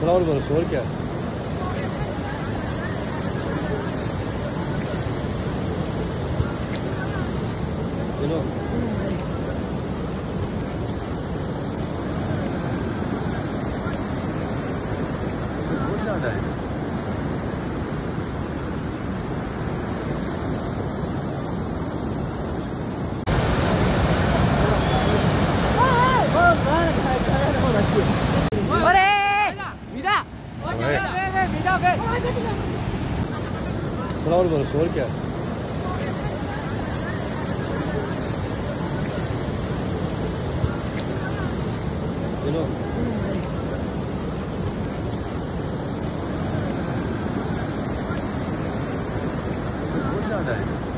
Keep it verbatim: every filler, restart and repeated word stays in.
थोड़ा और करो, शोर क्या है? चलो बहुत ज़्यादा है। थोड़ा और करो, शोर क्या है? चलो बहुत ज़्यादा है।